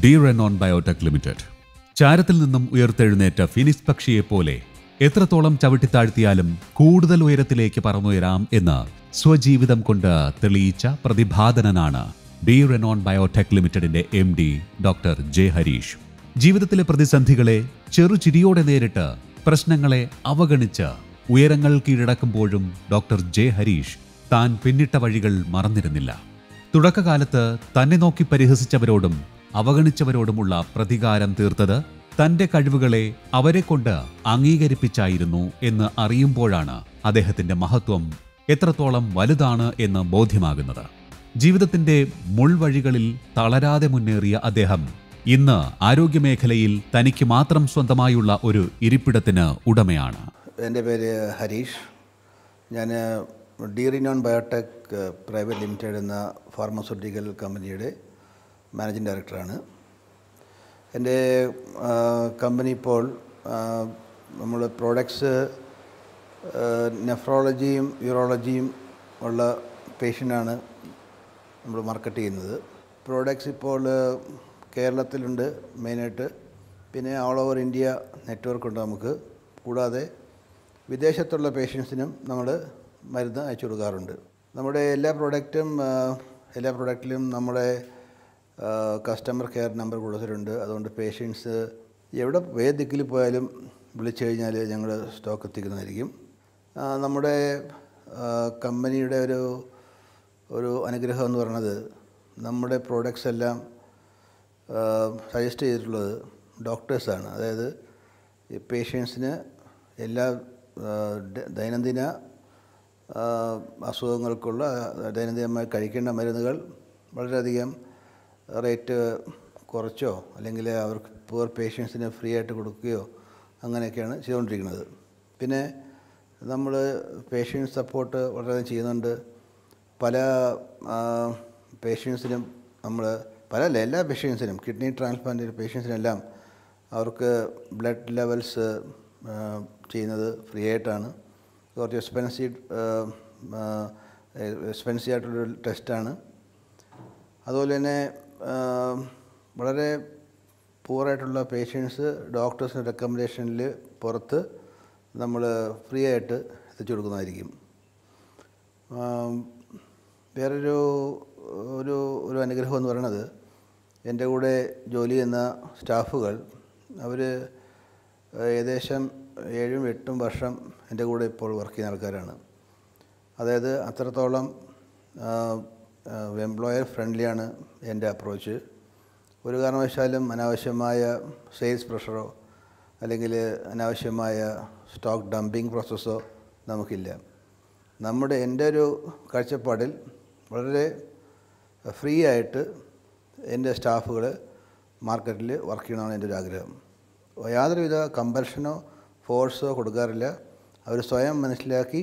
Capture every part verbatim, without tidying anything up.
D Renon Biotech limited. ചാരത്തിൽ നിന്നും ഉയർത്തെഴുന്നേറ്റ ഫിനിക്സ് പക്ഷിയെപ്പോലെ എത്രത്തോളം ചവിട്ടിത്താഴ്ത്തിയാലും കൂടുതൽ ഉയരത്തിലേക്ക് പറന്നുയരാം എന്ന് സ്വജീവിതം കൊണ്ട് തെളിയിച്ച പ്രതിഭാധനനാണ് ഡി റെനോൺ ബയോടെക് ലിമിറ്റഡിന്റെ M D doctor J Harish. ജീവിതത്തിലെ പ്രതിസന്ധികളെ ചെറുചിരിയോടെ നേരിട്ട് പ്രശ്നങ്ങളെ അവഗണിച്ച് ഉയരങ്ങൾ കീഴടക്കുമ്പോഴും ഡോക്ടർ ജെ ഹരീഷ് താൻ പിന്നിട്ട വഴികൾ മറന്നിരുന്നില്ല. തുടക്കകാലത്ത് തന്നെ നോക്കി പരിഹസിച്ചവരോടും അവഗണിച്ചവരോടുമുള്ള പ്രതികാരം തീർത്തത് തന്റെ കഴിവുകളെ അവരെ കൊണ്ട് അംഗീകരിപ്പിച്ചായിരുന്നു എന്ന് അറിയുമ്പോഴാണ് അദ്ദേഹത്തിന്റെ മഹത്വം എത്രത്തോളം വലുതാണ് എന്ന് ബോധ്യമാകുന്നത്. ജീവിതത്തിന്റെ മുൾവഴികളിൽ തളരാതെ മുന്നേറിയ അദ്ദേഹം ഇന്ന് ആരോഗ്യമേഖലയിൽ തനിക്ക് മാത്രം സ്വന്തമായുള്ള ഒരു ഇരിപ്പിടത്തിന് ഉടമയാണ്. എൻ്റെ പേര് ഹരീഷ്. ഞാൻ D Renon Biotech private limited എന്ന ഫാർമസ്യൂട്ടിക്കൽ കമ്പനിയുടെ മാനേജിംഗ് ഡയറക്ടറാണ്. എൻ്റെ കമ്പനി ഇപ്പോൾ നമ്മൾ പ്രോഡക്ട്സ് നെഫ്രോളജിയും യൂറോളജിയും ഉള്ള പേഷ്യൻ്റാണ് നമ്മൾ മാർക്കറ്റ് ചെയ്യുന്നത്. പ്രോഡക്ട്സ് ഇപ്പോൾ കേരളത്തിലുണ്ട് മെയിനായിട്ട്, പിന്നെ ഓൾ ഓവർ ഇന്ത്യ നെറ്റ്വർക്ക് ഉണ്ട് നമുക്ക്. കൂടാതെ വിദേശത്തുള്ള പേഷ്യൻസിനും നമ്മൾ മരുന്ന് അയച്ചു കൊടുക്കാറുണ്ട്. നമ്മുടെ എല്ലാ പ്രോഡക്റ്റും എല്ലാ പ്രോഡക്റ്റിലും നമ്മുടെ കസ്റ്റമർ കെയർ നമ്പർ കൊടുത്തിട്ടുണ്ട്. അതുകൊണ്ട് പേഷ്യൻസ് എവിടെ ഏത് ദിക്കിൽ പോയാലും വിളിച്ചു കഴിഞ്ഞാൽ ഞങ്ങൾ സ്റ്റോക്ക് എത്തിക്കുന്നതായിരിക്കും. നമ്മുടെ കമ്പനിയുടെ ഒരു ഒരു അനുഗ്രഹം എന്ന് പറയുന്നത് നമ്മുടെ പ്രോഡക്റ്റ്സ് എല്ലാം സജസ്റ്റ് ചെയ്തിട്ടുള്ളത് ഡോക്ടേഴ്സാണ്. അതായത് ഈ പേഷ്യൻസിന് എല്ലാ ദൈനംദിന അസുഖങ്ങൾക്കുള്ള ദൈനംദിനമായി കഴിക്കേണ്ട മരുന്നുകൾ വളരെയധികം റേറ്റ് കുറച്ചോ അല്ലെങ്കിൽ അവർക്ക് പുവർ പേഷ്യൻസിന് ഫ്രീ ആയിട്ട് കൊടുക്കുകയോ അങ്ങനെയൊക്കെയാണ് ചെയ്തുകൊണ്ടിരിക്കുന്നത്. പിന്നെ നമ്മൾ പേഷ്യൻസ് സപ്പോർട്ട് വളരെയധികം ചെയ്യുന്നുണ്ട്. പല പേഷ്യൻസിനും നമ്മൾ പല എല്ലാ പേഷ്യൻസിനും കിഡ്നി ട്രാൻസ്പ്ലാന്റ് പേഷ്യൻസിനെല്ലാം അവർക്ക് ബ്ലഡ് ലെവൽസ് ചെയ്യുന്നത് ഫ്രീ ആയിട്ടാണ്. കുറച്ച് എക്സ്പെൻസീവ് എക്സ്പെൻസീവ് ആയിട്ടുള്ളൊരു ടെസ്റ്റാണ്. അതുപോലെ തന്നെ വളരെ പൂറായിട്ടുള്ള പേഷ്യൻസ് ഡോക്ടേഴ്സിൻ്റെ റെക്കമെൻഡേഷനിൽ പുറത്ത് നമ്മൾ ഫ്രീ ആയിട്ട് എത്തിച്ചു കൊടുക്കുന്നതായിരിക്കും. വേറൊരു ഒരു ഒരു അനുഗ്രഹം എന്ന് പറയുന്നത് എൻ്റെ കൂടെ ജോലി ചെയ്യുന്ന സ്റ്റാഫുകൾ അവർ ഏകദേശം ഏഴും എട്ടും വർഷം എൻ്റെ കൂടെ ഇപ്പോൾ വർക്ക് ചെയ്യുന്ന ആൾക്കാരാണ്. അതായത് അത്രത്തോളം എംപ്ലോയർ ഫ്രണ്ട്ലിയാണ് എൻ്റെ അപ്രോച്ച്. ഒരു കാരണവശാലും അനാവശ്യമായ സെയിൽസ് പ്രഷറോ അല്ലെങ്കിൽ അനാവശ്യമായ സ്റ്റോക്ക് ഡംപിങ് പ്രോസസ്സോ നമുക്കില്ല. നമ്മുടെ എൻ്റെ ഒരു കാഴ്ചപ്പാടിൽ വളരെ ഫ്രീ ആയിട്ട് എൻ്റെ സ്റ്റാഫുകൾ മാർക്കറ്റിൽ വർക്ക് ചെയ്യണമെന്നാണ് എൻ്റെ ഒരു ആഗ്രഹം. യാതൊരുവിധ കമ്പൽഷനോ ഫോഴ്സോ കൊടുക്കാറില്ല. അവർ സ്വയം മനസ്സിലാക്കി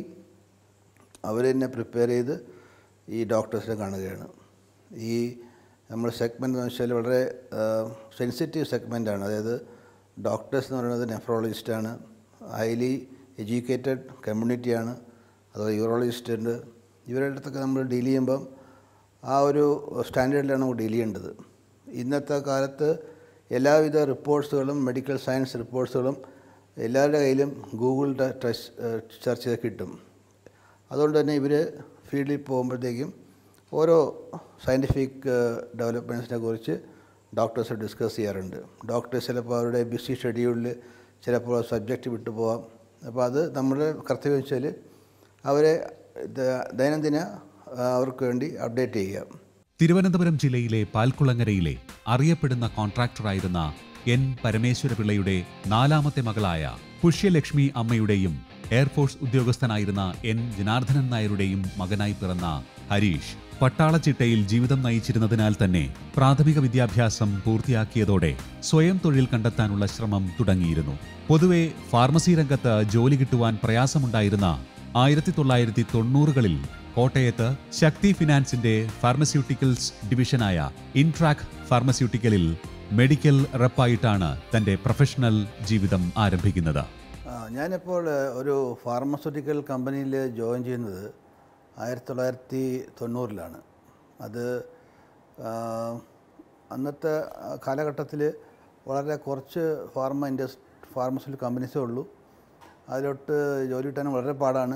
അവർ തന്നെ പ്രിപ്പയർ ചെയ്ത് ഈ ഡോക്ടേഴ്സിനെ കാണുകയാണ്. ഈ നമ്മൾ സെഗ്മെൻ്റ് എന്ന് വെച്ചാൽ വളരെ സെൻസിറ്റീവ് സെഗ്മെൻ്റാണ്. അതായത് ഡോക്ടേഴ്സ് എന്ന് പറയുന്നത് നെഫ്രോളജിസ്റ്റാണ്, ഹൈലി എഡ്യൂക്കേറ്റഡ് കമ്മ്യൂണിറ്റിയാണ്. അതുപോലെ യൂറോളജിസ്റ്റ് ഉണ്ട്. ഇവരുടെ അടുത്തൊക്കെ നമ്മൾ ഡീൽ ചെയ്യുമ്പം ആ ഒരു സ്റ്റാൻഡേർഡിലാണ് നമുക്ക് ഡീൽ ചെയ്യേണ്ടത്. ഇന്നത്തെ കാലത്ത് എല്ലാവിധ റിപ്പോർട്ട്സുകളും മെഡിക്കൽ സയൻസ് റിപ്പോർട്ട്സുകളും എല്ലാവരുടെ കയ്യിലും ഗൂഗിളിൻ്റെ ടെസ്റ്റ് സെർച്ച് ചെയ്ത് കിട്ടും. അതുകൊണ്ട് തന്നെ ഇവർ ഫീൽഡിൽ പോകുമ്പോഴത്തേക്കും ഓരോ സയൻറ്റിഫിക് ഡെവലപ്മെൻറ്റ്സിനെ കുറിച്ച് ഡോക്ടേഴ്സ് ഡിസ്കസ് ചെയ്യാറുണ്ട്. ഡോക്ടേഴ്സ് ചിലപ്പോൾ അവരുടെ ബിസി ഷെഡ്യൂളിൽ ചിലപ്പോൾ സബ്ജക്റ്റ് വിട്ടു പോകാം. അപ്പോൾ അത് നമ്മുടെ കർത്തവ്യം വെച്ചാൽ അവരെ ദൈനംദിന അവർക്ക് വേണ്ടി അപ്ഡേറ്റ് ചെയ്യുക. തിരുവനന്തപുരം ജില്ലയിലെ പാൽക്കുളങ്ങരയിലെ അറിയപ്പെടുന്ന കോൺട്രാക്ടറായിരുന്ന എൻ പരമേശ്വരപിള്ളയുടെ നാലാമത്തെ മകളായ പുഷ്യലക്ഷ്മി അമ്മയുടെയും എയർഫോഴ്സ് ഉദ്യോഗസ്ഥനായിരുന്ന എൻ ജനാർദ്ദനൻ നായരുടെയും മകനായി പിറന്ന ഹരീഷ് പട്ടാള ചിട്ടയിൽ ജീവിതം നയിച്ചിരുന്നതിനാൽ തന്നെ പ്രാഥമിക വിദ്യാഭ്യാസം പൂർത്തിയാക്കിയതോടെ സ്വയം തൊഴിൽ കണ്ടെത്താനുള്ള ശ്രമം തുടങ്ങിയിരുന്നു. പൊതുവെ ഫാർമസി രംഗത്ത് ജോലി കിട്ടുവാൻ പ്രയാസമുണ്ടായിരുന്ന ആയിരത്തി തൊള്ളായിരത്തി തൊണ്ണൂറുകളിൽ കോട്ടയത്ത് ശക്തി ഫിനാൻസിന്റെ ഫാർമസ്യൂട്ടിക്കൽസ് ഡിവിഷനായ ഇൻട്രാക് ഫാർമസ്യൂട്ടിക്കലിൽ മെഡിക്കൽ റെപ്പായിട്ടാണ് തന്റെ പ്രൊഫഷണൽ ജീവിതം ആരംഭിക്കുന്നത്. ഞാനിപ്പോൾ ഒരു ഫാർമസ്യൂട്ടിക്കൽ കമ്പനിയിൽ ജോയിൻ ചെയ്യുന്നത് ആയിരത്തി തൊള്ളായിരത്തി തൊണ്ണൂറിലാണ്. അത് അന്നത്തെ കാലഘട്ടത്തിൽ വളരെ കുറച്ച് ഫാർമ ഇൻഡസ് ഫാർമസ്യൂട്ടിക്കൽ കമ്പനീസേ ഉള്ളൂ. അതിലോട്ട് ജോലി കിട്ടാൻ വളരെ പാടാണ്.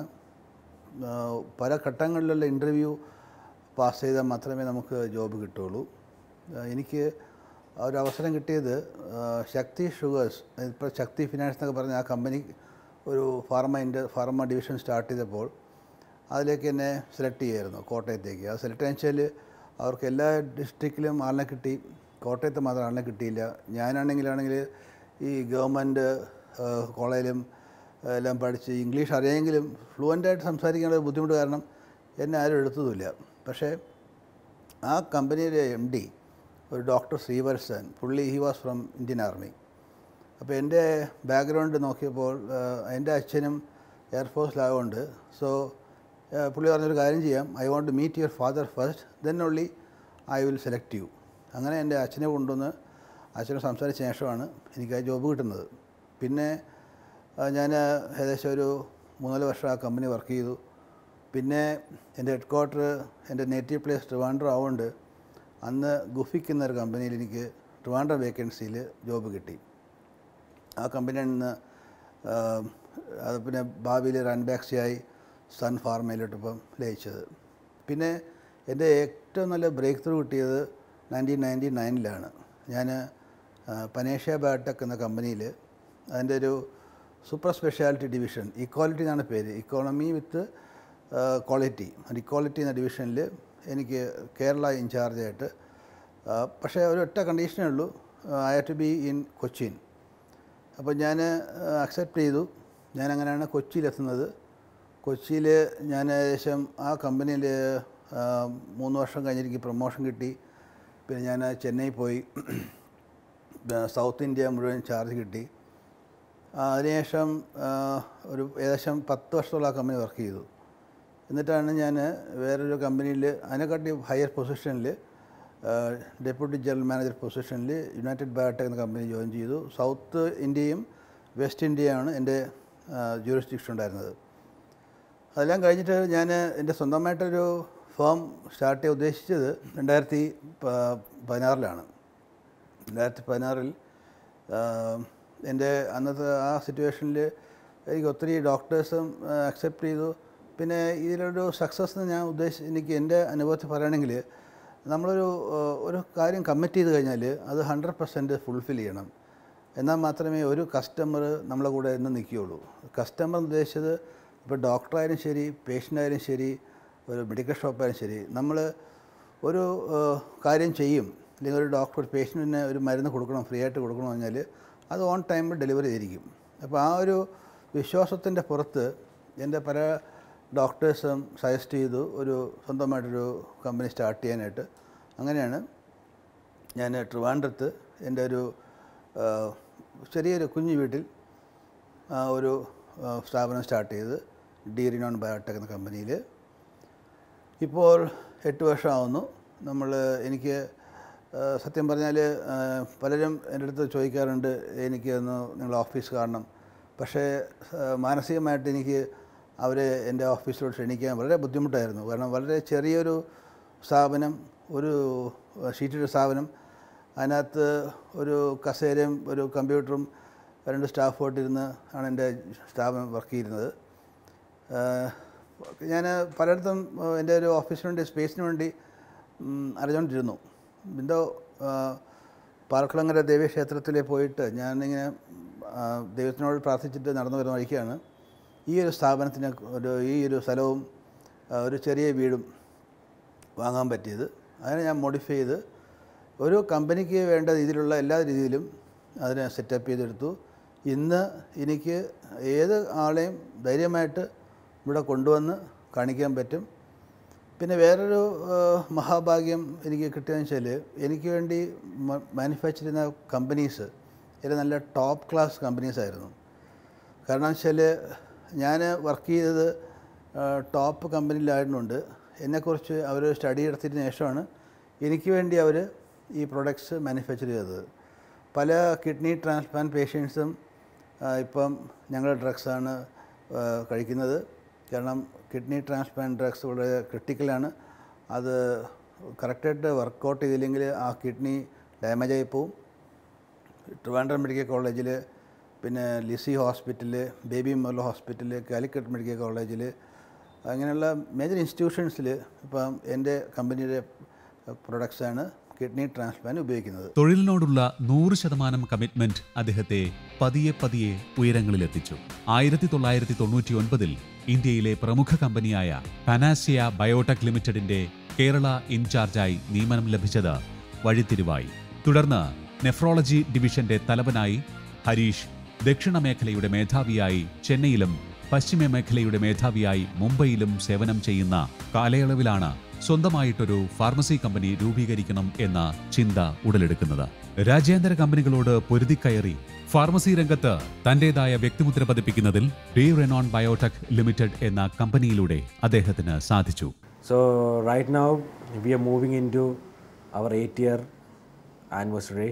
പല ഘട്ടങ്ങളിലുള്ള ഇൻ്റർവ്യൂ പാസ് ചെയ്താൽ മാത്രമേ നമുക്ക് ജോബ് കിട്ടുകയുള്ളൂ. എനിക്ക് ഒരു അവസരം കിട്ടിയത് ശക്തി ഷുഗേഴ്സ്, ഇപ്പോൾ ശക്തി ഫിനാൻസ് എന്നൊക്കെ പറഞ്ഞ ആ കമ്പനി ഒരു ഫാർമ ഇൻഡ ഫാർമ ഡിവിഷൻ സ്റ്റാർട്ട് ചെയ്തപ്പോൾ അതിലേക്ക് എന്നെ സെലക്ട് ചെയ്യുമായിരുന്നു, കോട്ടയത്തേക്ക്. അത് സെലക്ട് ചെയ്യാൻ വെച്ചാൽ അവർക്ക് എല്ലാ ഡിസ്ട്രിക്റ്റിലും ആളിനെ കിട്ടി, കോട്ടയത്ത് മാത്രം ആളിനെ കിട്ടിയില്ല. ഞാനാണെങ്കിലാണെങ്കിൽ ഈ ഗവൺമെൻറ് കോളേജിലും എല്ലാം പഠിച്ച് ഇംഗ്ലീഷ് അറിയാമെങ്കിലും ഫ്ലുവൻ്റായിട്ട് സംസാരിക്കാനുള്ള ബുദ്ധിമുട്ട് കാരണം എന്നെ ആരും എടുത്തതുമില്ല. പക്ഷേ ആ കമ്പനിയുടെ എം ഡി ഒരു ഡോക്ടർ ശ്രീവത്സൻ, പുള്ളി he was from Indian army. അപ്പോൾ എൻ്റെ ബാക്ക്ഗ്രൗണ്ട് നോക്കിയപ്പോൾ എൻ്റെ അച്ഛനും എയർഫോഴ്സിലായതുകൊണ്ട് സോ പുള്ളി പറഞ്ഞൊരു കാര്യം ചെയ്യാം, I want to meet your father first, then only I will select you. അങ്ങനെ എൻ്റെ അച്ഛനെ കൊണ്ടുവന്ന് അച്ഛനെ സംസാരിച്ച ശേഷമാണ് എനിക്ക് ആ ജോബ് കിട്ടുന്നത്. പിന്നെ ഞാൻ ഏകദേശം ഒരു മൂന്നാല് വർഷം ആ കമ്പനി വർക്ക് ചെയ്തു. പിന്നെ എൻ്റെ ഹെഡ് ക്വാർട്ടർ എൻ്റെ നേറ്റീവ് പ്ലേസ് ട്രിവാൻഡ്രം ആവുകൊണ്ട് അന്ന് ഗുഫിക് എന്നൊരു കമ്പനിയിൽ എനിക്ക് ട്രിവാൻഡ്രം വേക്കൻസിയിൽ ജോബ് കിട്ടി. ആ കമ്പനിയിൽ നിന്ന് അത് പിന്നെ ഭാവിയിൽ റൺബാക്സിയായി സൺ ഫാർമയിലോട്ടിപ്പം ലയിച്ചത്. പിന്നെ എൻ്റെ ഏറ്റവും നല്ല ബ്രേക്ക് ത്രൂ കിട്ടിയത് നയൻറ്റീൻ നയൻറ്റി നയനിലാണ്. ഞാൻ പനേഷ്യ ബയോടെക് എന്ന കമ്പനിയിൽ അതിൻ്റെ ഒരു സൂപ്പർ സ്പെഷ്യാലിറ്റി ഡിവിഷൻ, ഇക്വാലിറ്റി എന്നാണ് പേര്, ഇക്കോണമി വിത്ത് ക്വാളിറ്റി, അത് ഇക്വാളിറ്റി എന്ന ഡിവിഷനിൽ എനിക്ക് കേരള ഇൻചാർജായിട്ട്. പക്ഷേ ഒരു ഒറ്റ കണ്ടീഷനേ ഉള്ളൂ, I have to be in Cochin. അപ്പോൾ ഞാൻ അക്സെപ്റ്റ് ചെയ്തു. ഞാൻ അങ്ങനെയാണ് കൊച്ചിയിലെത്തുന്നത്. കൊച്ചിയിൽ ഞാൻ ഏകദേശം ആ കമ്പനിയിൽ മൂന്ന് വർഷം കഴിഞ്ഞ് എനിക്ക് പ്രൊമോഷൻ കിട്ടി. പിന്നെ ഞാൻ ചെന്നൈ പോയി, സൗത്ത് ഇന്ത്യ മുഴുവൻ ചാർജ് കിട്ടി. അതിനുശേഷം ഒരു ഏകദേശം പത്ത് വർഷത്തോളം ആ കമ്പനി വർക്ക് ചെയ്തു. എന്നിട്ടാണ് ഞാൻ വേറൊരു കമ്പനിയിൽ അതിനെക്കാട്ടി ഹയർ പൊസിഷനിൽ ഡെപ്യൂട്ടി ജനറൽ മാനേജർ പൊസിഷനിൽ യുണൈറ്റഡ് ബയോടെക് എന്ന കമ്പനി ജോയിൻ ചെയ്തു. സൗത്ത് ഇന്ത്യയും വെസ്റ്റ് ഇന്ത്യയാണ് എൻ്റെ ജൂറിസ്ഡിക്ഷൻ ഉണ്ടായിരുന്നത്. അതെല്ലാം കഴിഞ്ഞിട്ട് ഞാൻ എൻ്റെ സ്വന്തമായിട്ടൊരു ഫേം സ്റ്റാർട്ട് ചെയ്യാൻ ഉദ്ദേശിച്ചത് രണ്ടായിരത്തി പതിനാറിലാണ്. രണ്ടായിരത്തി പതിനാറിൽ എൻ്റെ അന്നത്തെ ആ സിറ്റുവേഷനിൽ എനിക്ക് ഒത്തിരി ഡോക്ടേഴ്സും അക്സെപ്റ്റ് ചെയ്തു. പിന്നെ ഇതിലൊരു സക്സസ് ഞാൻ ഉദ്ദേശിച്ച് എനിക്ക് എൻ്റെ അനുഭവത്തിൽ പറയുകയാണെങ്കിൽ നമ്മളൊരു ഒരു കാര്യം കമ്മിറ്റ് ചെയ്ത് കഴിഞ്ഞാൽ അത് ഹൺഡ്രഡ് പെർസെൻറ്റ് ഫുൾഫിൽ ചെയ്യണം. എന്നാൽ മാത്രമേ ഒരു കസ്റ്റമർ നമ്മളെ കൂടെ എന്ന് നിൽക്കുകയുള്ളൂ. കസ്റ്റമർ ഉദ്ദേശിച്ചത് ഇപ്പോൾ ഡോക്ടറായാലും ശരി, പേഷ്യൻ്റായാലും ശരി, ഒരു മെഡിക്കൽ ഷോപ്പായാലും ശരി, നമ്മൾ ഒരു കാര്യം ചെയ്യും, അല്ലെങ്കിൽ ഒരു ഡോക്ടർ ഒരു പേഷ്യൻറ്റിന് ഒരു മരുന്ന് കൊടുക്കണം, ഫ്രീ ആയിട്ട് കൊടുക്കണമെന്ന് പറഞ്ഞാൽ അത് ഓൺ ടൈമിൽ ഡെലിവറി ചെയ്തിരിക്കും. അപ്പോൾ ആ ഒരു വിശ്വാസത്തിൻ്റെ പുറത്ത് എൻ്റെ പല ഡോക്ടേഴ്സും സജസ്റ്റ് ചെയ്തു ഒരു സ്വന്തമായിട്ടൊരു കമ്പനി സ്റ്റാർട്ട് ചെയ്യാനായിട്ട്. അങ്ങനെയാണ് ഞാൻ ട്രിവാൻഡ്രത്ത് എൻ്റെ ഒരു ചെറിയൊരു കുഞ്ഞു വീട്ടിൽ ഒരു സ്ഥാപനം സ്റ്റാർട്ട് ചെയ്ത് ഡി റിനോൺ ബയോടെക് എന്ന കമ്പനിയിൽ. ഇപ്പോൾ എട്ട് വർഷമാവുന്നു. നമ്മൾ എനിക്ക് സത്യം പറഞ്ഞാൽ പലരും എൻ്റെ അടുത്ത് ചോദിക്കാറുണ്ട് എനിക്ക് ഒന്ന് നിങ്ങളുടെ ഓഫീസ് കാണണം. പക്ഷേ മാനസികമായിട്ട് എനിക്ക് അവരെ എൻ്റെ ഓഫീസിലോട്ട് ക്ഷണിക്കാൻ വളരെ ബുദ്ധിമുട്ടായിരുന്നു. കാരണം വളരെ ചെറിയൊരു സ്ഥാപനം, ഒരു ഷീറ്റഡ് സ്ഥാപനം, അതിനകത്ത് ഒരു കസേരയും ഒരു കമ്പ്യൂട്ടറും രണ്ട് സ്റ്റാഫുമായിട്ടിരുന്ന് ആണ് എൻ്റെ സ്ഥാപനം വർക്ക് ചെയ്യുന്നത്. ഞാൻ പലയിടത്തും എൻ്റെ ഒരു ഓഫീസിന് വേണ്ടി സ്പേസിന് വേണ്ടി അറിഞ്ഞുകൊണ്ടിരുന്നു. എന്തോ പാർക്കുളങ്ങര ദേവീക്ഷേത്രത്തിൽ പോയിട്ട് ഞാനിങ്ങനെ ദൈവത്തിനോട് പ്രാർത്ഥിച്ചിട്ട് നടന്നു വരുന്ന വഴിക്കാണ് ഈ ഒരു സ്ഥാപനത്തിന് ഒരു ഈ ഒരു സ്ഥലവും ഒരു ചെറിയ വീടും വാങ്ങാൻ പറ്റിയത്. അതിനെ ഞാൻ മോഡിഫൈ ചെയ്ത് ഒരു കമ്പനിക്ക് വേണ്ട രീതിയിലുള്ള എല്ലാ രീതിയിലും അതിനെ സെറ്റപ്പ് ചെയ്തെടുത്തു. ഇന്ന് എനിക്ക് ഏത് ആളെയും ധൈര്യമായിട്ട് ഇവിടെ കൊണ്ടുവന്ന് കാണിക്കാൻ പറ്റും. പിന്നെ വേറൊരു മഹാഭാഗ്യം എനിക്ക് കിട്ടിയതെന്ന് വെച്ചാൽ എനിക്ക് വേണ്ടി മാനുഫാക്ചർ ചെയ്യുന്ന കമ്പനീസ് എല്ലാം നല്ല ടോപ്പ് ക്ലാസ് കമ്പനീസായിരുന്നു. കാരണം വെച്ചാൽ ഞാൻ വർക്ക് ചെയ്തത് ടോപ്പ് കമ്പനിയിലായിരുന്നുകൊണ്ട് എന്നെക്കുറിച്ച് അവർ സ്റ്റഡി എടുത്തതിന് ശേഷമാണ് എനിക്ക് വേണ്ടി അവർ ഈ പ്രൊഡക്ട്സ് മാനുഫാക്ചർ ചെയ്തത്. പല കിഡ്നി ട്രാൻസ്പ്ലാന്റ് പേഷ്യൻസും ഇപ്പം ഞങ്ങളുടെ ഡ്രഗ്സാണ് കഴിക്കുന്നത്. കാരണം കിഡ്നി ട്രാൻസ്പ്ലാന്റ് ഡ്രഗ്സ് വളരെ ക്രിട്ടിക്കലാണ്. അത് കറക്റ്റായിട്ട് വർക്കൗട്ട് ചെയ്തില്ലെങ്കിൽ ആ കിഡ്നി ഡാമേജായി പോവും. ട്രിവാൻഡ്രം മെഡിക്കൽ കോളേജിൽ, പിന്നെ ലിസി ഹോസ്പിറ്റൽ, ബേബി മെർലോ ഹോസ്പിറ്റൽ, കാലിക്കറ്റ് മെഡിക്കൽ കോളേജിൽ, അങ്ങനെയുള്ള മേജർ ഇൻസ്റ്റിറ്റ്യൂഷൻസിൽ ഇപ്പം എൻ്റെ കമ്പനിയുടെ പ്രൊഡക്ട്സാണ് കിഡ്നി ട്രാൻസ്പ്ലാന്റ് ഉപയോഗിക്കുന്നത്. തൊഴിലിനോടുള്ള നൂറ് ശതമാനം കമ്മിറ്റ്മെന്റ് അദ്ദേഹത്തെ പതിയെ പതിയെ ഉയരങ്ങളിലെത്തിച്ചു. ആയിരത്തി തൊള്ളായിരത്തി തൊണ്ണൂറ്റി ഒൻപതിൽ ഇന്ത്യയിലെ പ്രമുഖ കമ്പനിയായ പനാസിയ ബയോടെക് ലിമിറ്റഡിന്റെ കേരള ഇൻചാർജായി നിയമനം ലഭിച്ചത് വഴിത്തിരിവായി. തുടർന്ന് നെഫ്രോളജി ഡിവിഷന്റെ തലവനായി ഹരീഷ് ദക്ഷിണ മേഖലയുടെ മേധാവിയായി ചെന്നൈയിലും പശ്ചിമ മേഖലയുടെ മേധാവിയായി മുംബൈയിലും സേവനം ചെയ്യുന്ന കാലയളവിലാണ് സ്വന്തമായിട്ടൊരു ഫാർമസി കമ്പനി രൂപീകരിക്കണം എന്ന ചിന്ത ഉടലെടുക്കുന്നത്. രാജ്യാന്തര കമ്പനികളോട് പൊരുതിക്കയറി ഫാർമസി രംഗത്ത് തന്റേതായ വ്യക്തിമുദ്ര പതിപ്പിക്കുന്നതിൽ ബി റെനോൺ ബയോടെക് ലിമിറ്റഡ് എന്ന കമ്പനിയിലൂടെ അദ്ദേഹത്തിന് സാധിച്ചു. So right now we are moving into our eighth year anniversary.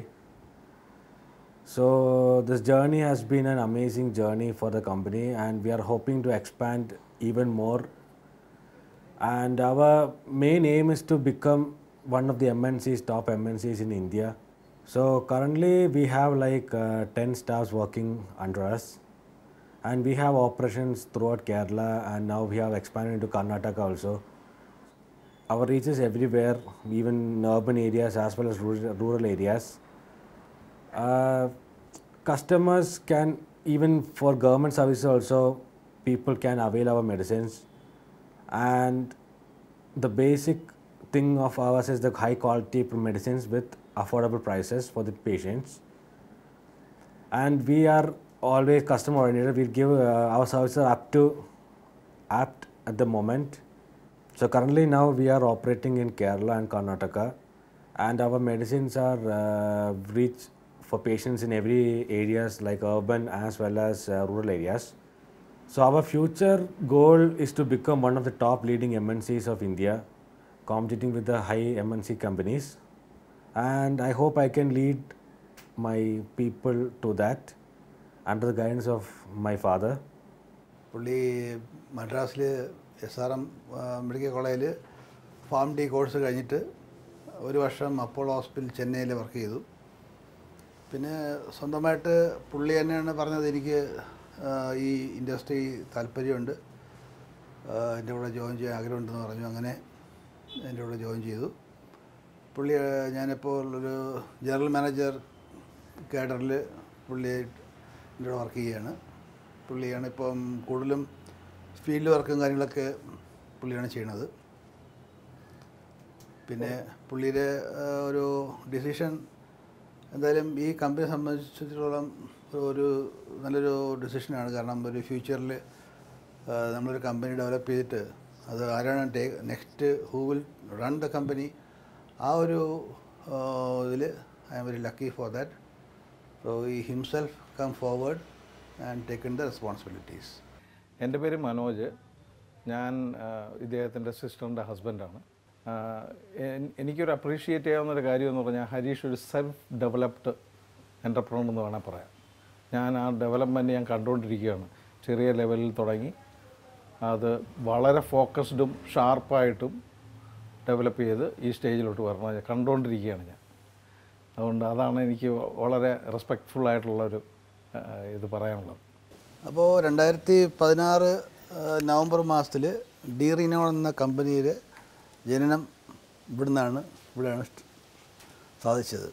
So this journey has been an amazing journey for the company, and we are hoping to expand even more. And our main aim is to become one of the M N Cs, top M N Cs in India. So currently we have like uh, ten staffs working under us, and we have operations throughout Kerala, and now we have expanded into Karnataka also. Our reach is everywhere, even in urban areas as well as rural, rural areas. Uh, customers can, even for government services also, people can avail our medicines. And the basic thing of ours is the high quality medicines with affordable prices for the patients. And we are always customer oriented. We give uh, our services are up to apt at the moment. So currently now we are operating in Kerala and Karnataka, and our medicines are uh, reach for patients in every areas like urban as well as uh, rural areas. So our future goal is to become one of the top leading M N Cs of India, competing with the high M N C companies, and I hope I can lead my people to that under the guidance of my father. പുള്ളി മദ്രാസിൽ S R M medical കോളേജിൽ Pharm D course കഴിഞ്ഞിട്ട് ഒരു വർഷം Apollo hospital ചെന്നൈയിൽ work ചെയ്തു. പിന്നെ സ്വന്തമായിട്ട് പുള്ളി തന്നെയാണ് പറഞ്ഞത്, എനിക്ക് ഈ ഇൻഡസ്ട്രി താല്പര്യമുണ്ട്, എൻ്റെ കൂടെ ജോയിൻ ചെയ്യാൻ ആഗ്രഹമുണ്ടെന്ന് പറഞ്ഞു. അങ്ങനെ എൻ്റെ കൂടെ ജോയിൻ ചെയ്തു. പുള്ളി ഞാനിപ്പോൾ ഒരു ജനറൽ മാനേജർ കേഡറിൽ പുള്ളി എൻ്റെ കൂടെ വർക്ക് ചെയ്യുകയാണ്. പുള്ളിയാണ് ഇപ്പം കൂടുതലും ഫീൽഡ് വർക്കും കാര്യങ്ങളൊക്കെ പുള്ളിയാണ് ചെയ്യണത്. പിന്നെ പുള്ളിയുടെ ഒരു ഡിസിഷൻ എന്തായാലും ഈ കമ്പനിയെ സംബന്ധിച്ചിടത്തോളം ഒരു നല്ലൊരു ഡിസിഷനാണ്. കാരണം ഒരു ഫ്യൂച്ചറിൽ നമ്മളൊരു കമ്പനി ഡെവലപ്പ് ചെയ്തിട്ട് അത് ആരാണ് take next who will run the company, ആ ഒരു ഇതിൽ I am very lucky for that. So ഈ himself come forward and taken the responsibilities. എൻ്റെ പേര് മനോജ്. ഞാൻ ഇദ്ദേഹത്തിൻ്റെ സിസ്റ്ററിൻ്റെ ഹസ്ബൻഡാണ്. എനിക്കൊരു അപ്രീഷിയേറ്റ് ചെയ്യാവുന്നൊരു കാര്യമെന്ന് പറഞ്ഞാൽ ഹരീഷ് ഒരു സെൽഫ് ഡെവലപ്ഡ് എൻ്റർപ്രണർ എന്ന് വേണമെങ്കിൽ പറയാം. ഞാൻ ആ ഡെവലപ്മെൻറ്റ് ഞാൻ കണ്ടുകൊണ്ടിരിക്കുകയാണ്. ചെറിയ ലെവലിൽ തുടങ്ങി അത് വളരെ ഫോക്കസ്ഡും ഷാർപ്പായിട്ടും ഡെവലപ്പ് ചെയ്ത് ഈ സ്റ്റേജിലോട്ട് വരണം കണ്ടുകൊണ്ടിരിക്കുകയാണ് ഞാൻ. അതുകൊണ്ട് അതാണ് എനിക്ക് വളരെ റെസ്പെക്റ്റ്ഫുൾ ആയിട്ടുള്ളൊരു ഇത് പറയാനുള്ളത്. അപ്പോൾ രണ്ടായിരത്തി പതിനാറ് നവംബർ മാസത്തിൽ ഡി റിനോൺ എന്ന കമ്പനിയിൽ ജനനം ഇവിടുന്നാണ് ഇവിടെയാണ് സാധിച്ചത്.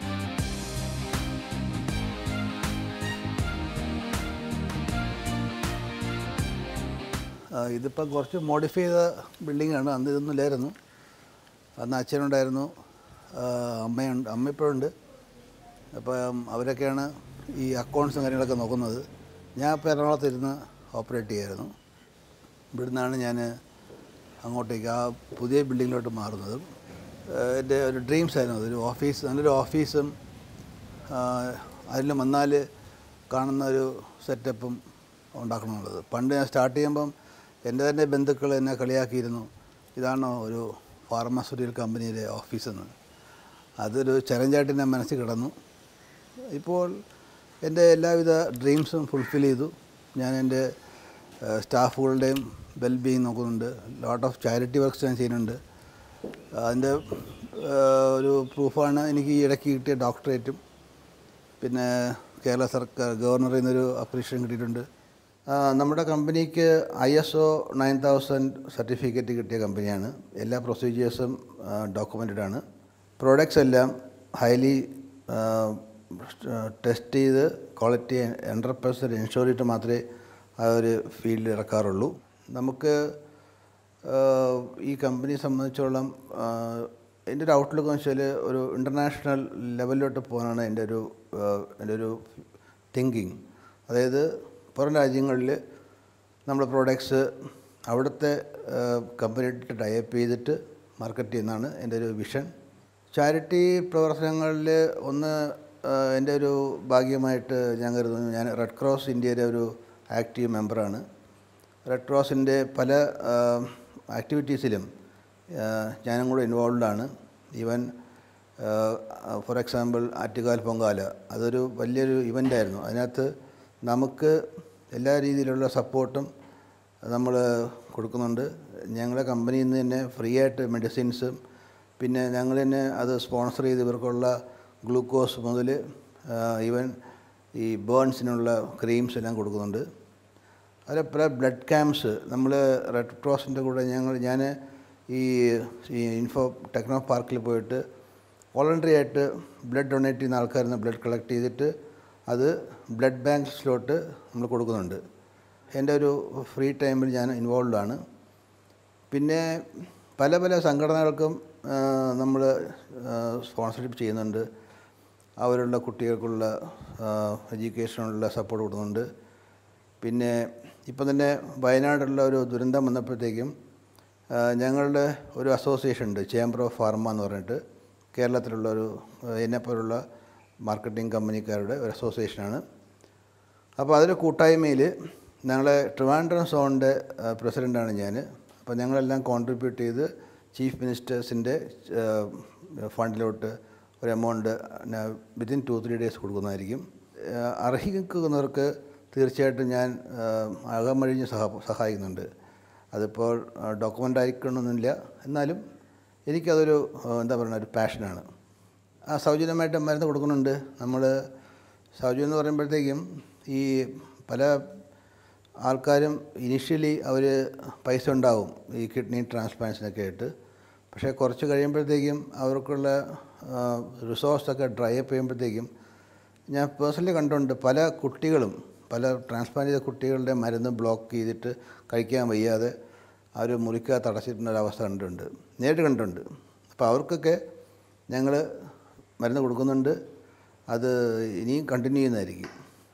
ഇതിപ്പം കുറച്ച് മോഡിഫൈ ചെയ്ത ബിൽഡിങ്ങാണ്. അന്ന് ഇതൊന്നും ഇല്ലായിരുന്നു. അന്ന് അച്ഛനുണ്ടായിരുന്നു, അമ്മയുണ്ട്, അമ്മ ഇപ്പോഴുണ്ട്. അപ്പം അവരൊക്കെയാണ് ഈ അക്കൗണ്ട്സും കാര്യങ്ങളൊക്കെ നോക്കുന്നത്. ഞാൻ ഇപ്പോൾ എറണാകുളത്തിരുന്ന് ഓപ്പറേറ്റ് ചെയ്യായിരുന്നു. ഇവിടുന്നാണ് ഞാൻ അങ്ങോട്ടേക്ക് ആ പുതിയ ബിൽഡിങ്ങിലോട്ട് മാറുന്നത്. എൻ്റെ ഒരു ഡ്രീംസ് ആയിരുന്നു അതൊരു ഓഫീസ്, നല്ലൊരു ഓഫീസും അതിൽ വന്നാൽ കാണുന്ന ഒരു സെറ്റപ്പും ഉണ്ടാക്കണമെന്നുള്ളത്. പണ്ട് ഞാൻ സ്റ്റാർട്ട് ചെയ്യുമ്പം എൻ്റെ തന്നെ ബന്ധുക്കൾ എന്നെ കളിയാക്കിയിരുന്നു, ഇതാണോ ഒരു ഫാർമസ്യൂട്ടിക്കൽ കമ്പനിയിലെ ഓഫീസെന്ന്. അതൊരു ചലഞ്ചായിട്ട് എൻ്റെ മനസ്സിൽ കിടന്നു. ഇപ്പോൾ എൻ്റെ എല്ലാവിധ ഡ്രീംസും ഫുൾഫിൽ ചെയ്തു. ഞാൻ എൻ്റെ സ്റ്റാഫുകളുടെയും വെൽബീയിങ് നോക്കുന്നുണ്ട്. ലോട്ട് ഓഫ് ചാരിറ്റി വർക്ക്സ് ഞാൻ ചെയ്യുന്നുണ്ട്. അതിൻ്റെ ഒരു പ്രൂഫാണ് എനിക്ക് ഈ ഇടയ്ക്ക് കിട്ടിയ ഡോക്ടറേറ്റും പിന്നെ കേരള സർക്കാർ ഗവർണറിൽ നിന്നൊരു അപ്രീഷിയേഷൻ കിട്ടിയിട്ടുണ്ട്. നമ്മുടെ കമ്പനിക്ക് I S O nine thousand certificate കിട്ടിയ കമ്പനിയാണ്. എല്ലാ പ്രൊസീജിയേഴ്സും ഡോക്യുമെൻറ്റഡ് ആണ്. പ്രോഡക്റ്റ്സ് എല്ലാം ഹൈലി ടെസ്റ്റ് ചെയ്ത് ക്വാളിറ്റി ഹൺഡ്രഡ് പെർസെൻറ്റ് എൻഷുർ ചെയ്തിട്ട് മാത്രമേ ആ ഒരു ഫീൽഡിൽ ഇറക്കാറുള്ളൂ. നമുക്ക് ഈ കമ്പനിയെ സംബന്ധിച്ചോളം എൻ്റെ ഒരു ഔട്ട്ലുക്ക് എന്ന് വെച്ചാൽ ഒരു ഇൻ്റർനാഷണൽ ലെവലിലോട്ട് പോകാനാണ് എൻ്റെ ഒരു എൻ്റെ ഒരു തിങ്കിങ്. അതായത് പുറം രാജ്യങ്ങളിൽ നമ്മുടെ പ്രോഡക്ട്സ് അവിടുത്തെ കമ്പനിയായിട്ട് ടൈപ്പ് ചെയ്തിട്ട് മാർക്കറ്റ് ചെയ്യുന്നതാണ് എൻ്റെ ഒരു വിഷൻ. ചാരിറ്റി പ്രവർത്തനങ്ങളിൽ ഒന്ന് എൻ്റെ ഒരു ഭാഗ്യമായിട്ട് ഞാൻ കരുതുന്നു. ഞാൻ റെഡ് ക്രോസ് ഇന്ത്യയുടെ ഒരു ആക്റ്റീവ് മെമ്പറാണ്. റെഡ് ക്രോസിൻ്റെ പല ആക്ടിവിറ്റീസിലും ഞാനും കൂടെ ഇൻവോൾവാണ്. Even for example Attukal Pongala അതൊരു വലിയൊരു ഇവൻ്റായിരുന്നു. അതിനകത്ത് നമുക്ക് എല്ലാ രീതിയിലുള്ള സപ്പോർട്ടും നമ്മൾ കൊടുക്കുന്നുണ്ട്. ഞങ്ങളുടെ കമ്പനിയിൽ നിന്ന് തന്നെ ഫ്രീ ആയിട്ട് മെഡിസിൻസും പിന്നെ ഞങ്ങൾ തന്നെ അത് സ്പോൺസർ ചെയ്ത് ഇവർക്കുള്ള ഗ്ലൂക്കോസ് മുതൽ ഈവൻ ഈ ബേൺസിനുള്ള ക്രീംസ് എല്ലാം കൊടുക്കുന്നുണ്ട്. അതിൽ പല ബ്ലഡ് ക്യാമ്പ്സ് നമ്മൾ റെഡ് ക്രോസിൻ്റെ കൂടെ ഞങ്ങൾ ഞാൻ ഈ ഈ ഇൻഫോ ടെക്നോ പാർക്കിൽ പോയിട്ട് വോളണ്ടറി ആയിട്ട് ബ്ലഡ് ഡൊണേറ്റ് ചെയ്യുന്ന ആൾക്കാരിൽ നിന്ന് ബ്ലഡ് കളക്ട് ചെയ്തിട്ട് അത് ബ്ലഡ് ബാങ്ക്സിലോട്ട് നമ്മൾ കൊടുക്കുന്നുണ്ട്. എൻ്റെ ഒരു ഫ്രീ ടൈമിൽ ഞാൻ ഇൻവോൾവ് ആണ്. പിന്നെ പല പല സംഘടനകൾക്കും നമ്മൾ സ്പോൺസർഷിപ്പ് ചെയ്യുന്നുണ്ട്. അവരുള്ള കുട്ടികൾക്കുള്ള എഡ്യൂക്കേഷനുള്ള സപ്പോർട്ട് കൊടുക്കുന്നുണ്ട്. പിന്നെ ഇപ്പം തന്നെ വയനാടുള്ള ഒരു ദുരന്തം വന്നപ്പോഴത്തേക്കും ഞങ്ങളുടെ ഒരു അസോസിയേഷൻ ഉണ്ട്, ചേംബർ ഓഫ് ഫാർമ എന്ന് പറഞ്ഞിട്ട്, കേരളത്തിലുള്ള ഒരു എന്നെപ്പോലുള്ള മാർക്കറ്റിംഗ് കമ്പനിക്കാരുടെ ഒരു അസോസിയേഷനാണ്. അപ്പോൾ അതിൻ്റെ കൂട്ടായ്മയിൽ ഞങ്ങളെ ട്രിവാൻഡ്രം സോണിൻ്റെ പ്രസിഡൻ്റാണ് ഞാൻ. അപ്പോൾ ഞങ്ങളെല്ലാം കോൺട്രിബ്യൂട്ട് ചെയ്ത് ചീഫ് മിനിസ്റ്റേഴ്സിൻ്റെ ഫണ്ടിലോട്ട് ഒരു amount within two three days കൊടുക്കുന്നതായിരിക്കും. അർഹിക്കുന്നവർക്ക് തീർച്ചയായിട്ടും ഞാൻ അകമഴിഞ്ഞ് സഹ സഹായിക്കുന്നുണ്ട്. അതിപ്പോൾ ഡോക്യുമെൻ്റ് ആയിക്കൊണ്ടൊന്നുമില്ല, എന്നാലും എനിക്കതൊരു എന്താ പറയുക ഒരു പാഷനാണ്. ആ സൗജന്യമായിട്ട് മരുന്ന് കൊടുക്കുന്നുണ്ട്. നമ്മൾ സൗജന്യം എന്ന് പറയുമ്പോഴത്തേക്കും ഈ പല ആൾക്കാരും ഇനിഷ്യലി അവർ പൈസ ഉണ്ടാവും ഈ കിഡ്നി ട്രാൻസ്പ്ലാന്റേഷനൊക്കെ ആയിട്ട്. പക്ഷേ കുറച്ച് കഴിയുമ്പോഴത്തേക്കും അവർക്കുള്ള റിസോഴ്സൊക്കെ ഡ്രൈ അപ്പ് ചെയ്യുമ്പോഴത്തേക്കും ഞാൻ പേഴ്സണലി കണ്ടിട്ടുണ്ട് പല കുട്ടികളും പല ട്രാൻസ്പ്ലാന്റ് ചെയ്ത കുട്ടികളുടെ മരുന്ന് ബ്ലോക്ക് ചെയ്തിട്ട് കഴിക്കാൻ വയ്യാതെ അവർ മുറിക്കകത്ത് അടച്ചിട്ടുള്ളൊരവസ്ഥ കണ്ടിട്ടുണ്ട്, നേരിട്ട് കണ്ടിട്ടുണ്ട്. അപ്പോൾ അവർക്കൊക്കെ ഞങ്ങൾ മരുന്ന് കൊടുക്കുന്നുണ്ട്. അത് ഇനിയും കണ്ടിന്യൂ ചെയ്യുന്നതായിരിക്കും.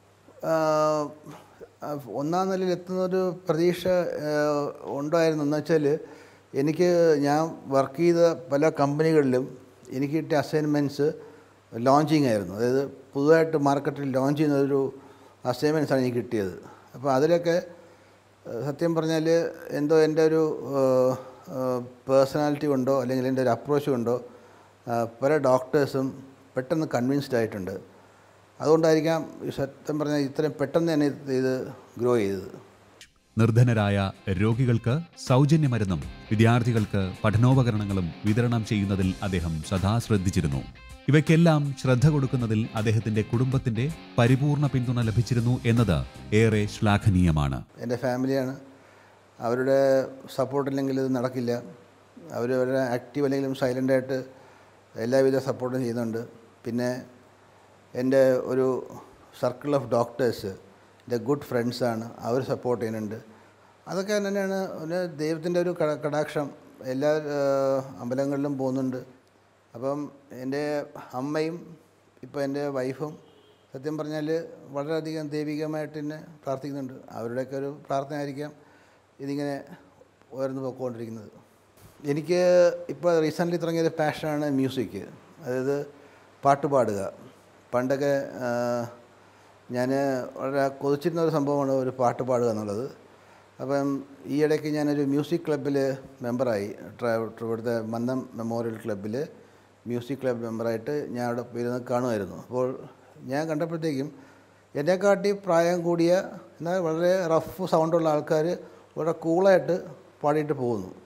ഒന്നാം നിലയിൽ എത്തുന്നൊരു പ്രതീക്ഷ ഉണ്ടായിരുന്നു. എന്ന് വെച്ചാൽ എനിക്ക് ഞാൻ വർക്ക് ചെയ്ത പല കമ്പനികളിലും എനിക്ക് കിട്ടിയ അസൈൻമെൻറ്റ്സ് ലോഞ്ചിങ് ആയിരുന്നു. അതായത് പുതുതായിട്ട് മാർക്കറ്റിൽ ലോഞ്ച് ചെയ്യുന്നൊരു അസൈൻമെൻറ്റ്സാണ് എനിക്ക് കിട്ടിയത്. അപ്പോൾ അതിലൊക്കെ സത്യം പറഞ്ഞാൽ എന്തോ എൻ്റെ ഒരു പേഴ്സണാലിറ്റി കൊണ്ടോ അല്ലെങ്കിൽ എൻ്റെ ഒരു അപ്രോച്ച് കൊണ്ടോ പല ഡോക്ടേഴ്സും പെട്ടെന്ന് കൺവിൻസ്ഡ് ആയിട്ടുണ്ട്. അതുകൊണ്ടായിരിക്കാം സത്യം പറഞ്ഞാൽ ഇത്രയും പെട്ടെന്ന് തന്നെ ഇത് ഗ്രോ ചെയ്തത്. നിർധനരായ രോഗികൾക്ക് സൗജന്യ മരുന്നും വിദ്യാർത്ഥികൾക്ക് പഠനോപകരണങ്ങളും വിതരണം ചെയ്യുന്നതിൽ അദ്ദേഹം സദാ ശ്രദ്ധിച്ചിരുന്നു. ഇവയ്ക്കെല്ലാം ശ്രദ്ധ കൊടുക്കുന്നതിൽ അദ്ദേഹത്തിന്റെ കുടുംബത്തിന്റെ പരിപൂർണ പിന്തുണ ലഭിച്ചിരുന്നു എന്നത് ഏറെ ശ്ലാഘനീയമാണ്. എൻ്റെ ഫാമിലിയാണ്, അവരുടെ സപ്പോർട്ടില്ലെങ്കിൽ ഇത് നടക്കില്ല. അവർ വളരെ ആക്റ്റീവ് അല്ലെങ്കിലും സൈലൻ്റായിട്ട് എല്ലാവിധ സപ്പോർട്ടും ചെയ്യുന്നുണ്ട്. പിന്നെ എൻ്റെ ഒരു സർക്കിൾ ഓഫ് ഡോക്ടേഴ്സ് എൻ്റെ ഗുഡ് ഫ്രണ്ട്സാണ്, അവർ സപ്പോർട്ട് ചെയ്യുന്നുണ്ട്. അതൊക്കെ തന്നെയാണ് ഒരു ദൈവത്തിൻ്റെ ഒരു കടാക്ഷം. എല്ലാ അമ്പലങ്ങളിലും പോകുന്നുണ്ട്. അപ്പം എൻ്റെ അമ്മയും ഇപ്പോൾ എൻ്റെ വൈഫും സത്യം പറഞ്ഞാൽ വളരെയധികം ദൈവികമായിട്ട് തന്നെ പ്രാർത്ഥിക്കുന്നുണ്ട്. അവരുടെയൊക്കെ ഒരു പ്രാർത്ഥന ആയിരിക്കാം ഇതിങ്ങനെ ഉയർന്നു പോയിക്കൊണ്ടിരിക്കുന്നത്. എനിക്ക് ഇപ്പോൾ റീസെൻ്റ്ലി തുടങ്ങിയൊരു പാഷനാണ് മ്യൂസിക്, അതായത് പാട്ട് പാടുക. പണ്ടൊക്കെ ഞാൻ വളരെ കൊതിച്ചിരുന്ന ഒരു സംഭവമാണ് ഒരു പാട്ട് പാടുക എന്നുള്ളത്. അപ്പം ഈ ഇടയ്ക്ക് ഞാനൊരു മ്യൂസിക് ക്ലബ്ബിൽ മെമ്പറായി. ഇവിടുത്തെ മന്നം മെമ്മോറിയൽ ക്ലബ്ബിൽ മ്യൂസിക് ക്ലബ്ബ് മെമ്പറായിട്ട് ഞാൻ അവിടെ ഇരുന്ന് കാണുമായിരുന്നു. അപ്പോൾ ഞാൻ കണ്ടപ്പോഴത്തേക്കും എന്നെക്കാട്ടി പ്രായം കൂടിയ എന്നാൽ വളരെ റഫ് സൗണ്ടുള്ള ആൾക്കാർ വളരെ കൂളായിട്ട് പാടിയിട്ട് പോകുന്നു.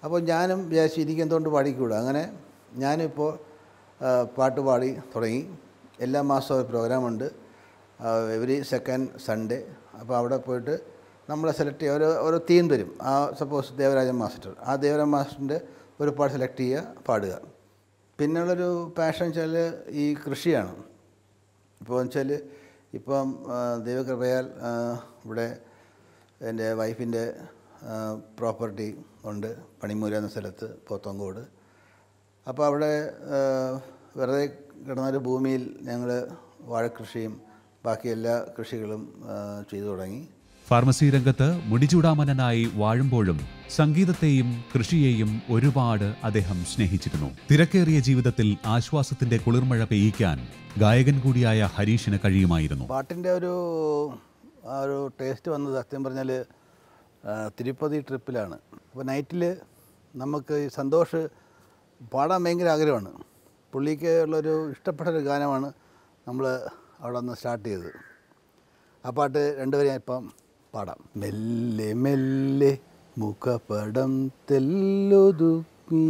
അപ്പോൾ ഞാനും വിചാരിച്ചു എനിക്ക് എന്തുകൊണ്ട് പാടിക്കൂടാ. അങ്ങനെ ഞാനിപ്പോൾ പാട്ട് പാടി തുടങ്ങി. എല്ലാ മാസവും ഒരു പ്രോഗ്രാമുണ്ട്, എവറി സെക്കൻഡ് സൺഡേ. അപ്പോൾ അവിടെ പോയിട്ട് നമ്മളെ സെലക്ട് ചെയ്യുക, ഓരോ ഓരോ തീം തരും. ആ സപ്പോസ് ദേവരാജൻ മാസ്റ്റർ, ആ ദേവരാജൻ മാസ്റ്ററിൻ്റെ ഒരു പാട്ട് സെലക്ട് ചെയ്യുക, പാടുക. പിന്നുള്ളൊരു പാഷൻ വെച്ചാൽ ഈ കൃഷിയാണ്. ഇപ്പോൾ വെച്ചാൽ ഇപ്പം ദൈവകൃപയാൽ ഇവിടെ എൻ്റെ വൈഫിൻ്റെ പ്രോപ്പർട്ടി ഉണ്ട്, പണിമൂല എന്ന സ്ഥലത്ത്, പോത്തങ്കോട്. അപ്പോൾ അവിടെ വെറുതെ കിടന്നൊരു ഭൂമിയിൽ ഞങ്ങൾ വാഴക്കൃഷിയും ബാക്കി എല്ലാ കൃഷികളും ചെയ്തു തുടങ്ങി. ഫാർമസി രംഗത്ത് മുടിചൂടാമനനായി വാഴുമ്പോഴും സംഗീതത്തെയും കൃഷിയെയും ഒരുപാട് അദ്ദേഹം സ്നേഹിച്ചിരുന്നു. തിരക്കേറിയ ജീവിതത്തിൽ ആശ്വാസത്തിന്റെ കുളിർമഴ പെയ്യിക്കാൻ ഗായകൻ കൂടിയായ ഹരീഷിന് കഴിയുമായിരുന്നു. പാട്ടിൻ്റെ ഒരു ആ ഒരു ടേസ്റ്റ് വന്നത് സത്യം പറഞ്ഞാൽ തിരുപ്പതി ട്രിപ്പിലാണ്. അപ്പോൾ നൈറ്റിൽ നമുക്ക് ഈ സന്തോഷ് പാടാൻ ഭയങ്കര ആഗ്രഹമാണ്. പുള്ളിക്ക് ഉള്ളൊരു ഇഷ്ടപ്പെട്ടൊരു ഗാനമാണ് നമ്മൾ അവിടെ നിന്ന് സ്റ്റാർട്ട് ചെയ്തത്. ആ പാട്ട് രണ്ടുപേരും ഇപ്പം പാടാം. മെല്ലെ മെല്ലെ മുഖപടം തെല്ലൊതുക്കി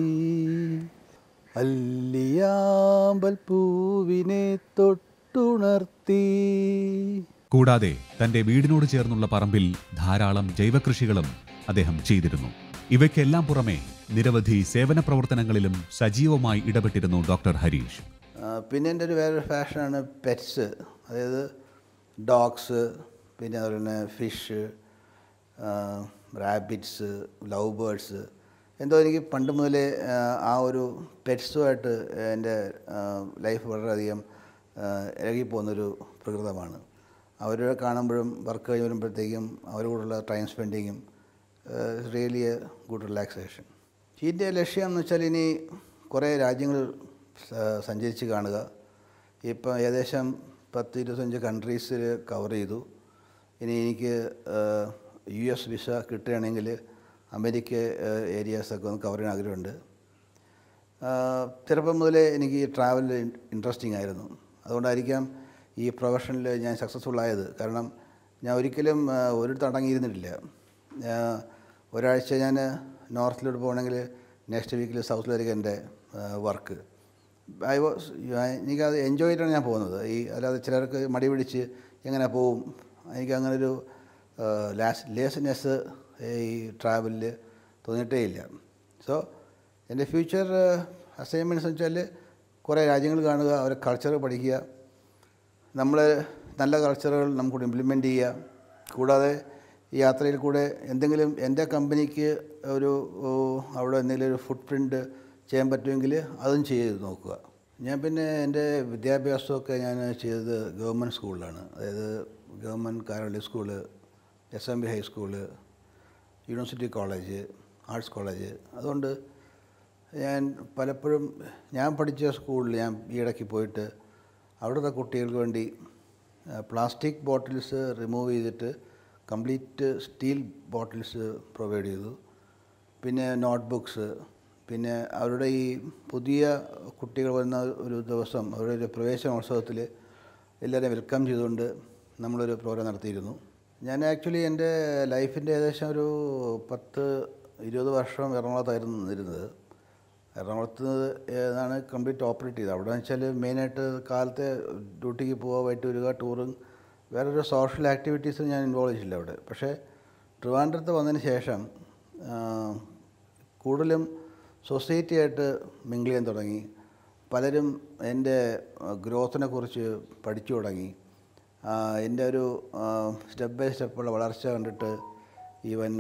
അല്ലിയാമ്പൽ പൂവിനെ തൊട്ടുണർത്തി. കൂടാതെ തന്റെ വീടിനോട് ചേർന്നുള്ള പറമ്പിൽ ധാരാളം ജൈവകൃഷികളും അദ്ദേഹം ചെയ്തിരുന്നു. ഇവയ്ക്കെല്ലാം പുറമെ നിരവധി സേവന പ്രവർത്തനങ്ങളിലും സജീവമായി ഇടപെട്ടിരുന്നു ഡോക്ടർ ഹരീഷ്. പിന്നെ എൻ്റെ ഒരു വേറൊരു ഫാഷനാണ് പെറ്റ്സ്, അതായത് ഡോഗ്സ്, പിന്നെ അതുപോലെ തന്നെ ഫിഷ്, റാബിറ്റ്സ്, ലവ് ബേർഡ്സ്. എന്തോ എനിക്ക് പണ്ട് മുതലേ ആ ഒരു പെറ്റ്സുമായിട്ട് എൻ്റെ ലൈഫ് വളരെയധികം ഇറങ്ങിപ്പോകുന്നൊരു പ്രകൃതമാണ്. അവരെ കാണുമ്പോഴും വർക്ക് കഴിഞ്ഞ് വരുമ്പോഴത്തേക്കും അവരോടുള്ള ടൈം സ്പെൻഡിങ്ങും റിയലി എ ഗുഡ് റിലാക്സേഷൻ. ഇതിൻ്റെ ലക്ഷ്യം എന്ന് വെച്ചാൽ ഇനി കുറേ രാജ്യങ്ങൾ സഞ്ചരിച്ച് കാണുക. ഇപ്പം ഏകദേശം പത്ത് ഇരുപത്തഞ്ച് കൺട്രീസിൽ കവർ ചെയ്തു. ഇനി എനിക്ക് യു എസ് വിസ കിട്ടുകയാണെങ്കിൽ അമേരിക്ക ഏരിയാസൊക്കെ ഒന്ന് കവർ ചെയ്യാൻ ആഗ്രഹമുണ്ട്. ചെറുപ്പം മുതലേ എനിക്ക് ട്രാവൽ ഇൻട്രസ്റ്റിംഗ് ആയിരുന്നു. അതുകൊണ്ടായിരിക്കാം ഈ പ്രൊഫഷനിൽ ഞാൻ സക്സസ്ഫുൾ ആയത്. കാരണം ഞാൻ ഒരിക്കലും ഒരിടത്ത് അടങ്ങിയിരുന്നിട്ടില്ല. ഒരാഴ്ച ഞാൻ നോർത്തിലോട്ട് പോകണമെങ്കിൽ നെക്സ്റ്റ് വീക്കിൽ സൗത്തിലായിരിക്കും എൻ്റെ വർക്ക്. ഐ വാസ് എനിക്കത് എൻജോയ് ചെയ്തിട്ടാണ് ഞാൻ പോകുന്നത്. ഈ അല്ലാതെ ചിലർക്ക് മടി പിടിച്ച് എങ്ങനെ പോവും, എനിക്ക് അങ്ങനൊരു ലാസ് ലേസ്നെസ് ഈ ട്രാവലിൽ തോന്നിയിട്ടേ ഇല്ല. സോ എൻ്റെ ഫ്യൂച്ചർ അസൈൻമെൻറ്റ്സ് എന്ന് വെച്ചാൽ കുറേ രാജ്യങ്ങൾ കാണുക, അവരെ കൾച്ചർ പഠിക്കുക, നമ്മൾ നല്ല കൾച്ചറുകൾ നമുക്ക് ഇംപ്ലിമെൻ്റ് ചെയ്യുക. കൂടാതെ ഈ യാത്രയിൽ കൂടെ എന്തെങ്കിലും എൻ്റെ കമ്പനിക്ക് ഒരു അവിടെ എന്തെങ്കിലും ഒരു ഫുട് പ്രിൻ്റ് ചെയ്യാൻ പറ്റുമെങ്കിൽ അതും ചെയ്ത് നോക്കുക. ഞാൻ പിന്നെ എൻ്റെ വിദ്യാഭ്യാസമൊക്കെ ഞാൻ ചെയ്തത് ഗവൺമെൻറ് സ്കൂളിലാണ്. അതായത് ഗവൺമെൻറ് കാരോളി school, S M B high school, university college, arts college. അതുകൊണ്ട് ഞാൻ പലപ്പോഴും ഞാൻ പഠിച്ച സ്കൂളിൽ ഞാൻ ഈയിടയ്ക്ക് പോയിട്ട് അവിടുത്തെ കുട്ടികൾക്ക് വേണ്ടി പ്ലാസ്റ്റിക് ബോട്ടിൽസ് റിമൂവ് ചെയ്തിട്ട് കംപ്ലീറ്റ് സ്റ്റീൽ ബോട്ടിൽസ് പ്രൊവൈഡ് ചെയ്തു. പിന്നെ നോട്ട് ബുക്സ്, പിന്നെ അവരുടെ ഈ പുതിയ കുട്ടികൾ വരുന്ന ഒരു ദിവസം അവരുടെ ഒരു പ്രവേശനോത്സവത്തിൽ എല്ലാവരെയും വെൽക്കം ചെയ്തുകൊണ്ട് നമ്മളൊരു പ്രോഗ്രാം നടത്തിയിരുന്നു. ഞാൻ ആക്ച്വലി എൻ്റെ ലൈഫിൻ്റെ ഏകദേശം ഒരു പത്ത് ഇരുപത് വർഷം എറണാകുളത്തായിരുന്നു നിന്നിരുന്നത്. എറണാകുളത്ത് ഏതാണ് കംപ്ലീറ്റ് ഓപ്പറേറ്റ് ചെയ്തത്. അവിടെ വെച്ചാൽ മെയിനായിട്ട് കാലത്തെ ഡ്യൂട്ടിക്ക് പോവുക, വൈകിട്ട് വരിക, ടൂറും വേറൊരു സോഷ്യൽ ആക്ടിവിറ്റീസും ഞാൻ ഇൻവോൾവ് ചെയ്തില്ല അവിടെ. പക്ഷേ ട്രിവാൻഡ്രത്ത് വന്നതിന് ശേഷം കൂടുതലും സൊസൈറ്റി ആയിട്ട് മിങ്കിൾ ചെയ്യാൻ തുടങ്ങി. പലരും എൻ്റെ ഗ്രോത്തിനെ കുറിച്ച് പഠിച്ചു തുടങ്ങി. എൻ്റെ ഒരു സ്റ്റെപ്പ് ബൈ സ്റ്റെപ്പുള്ള വളർച്ച കണ്ടിട്ട് ഈവൻ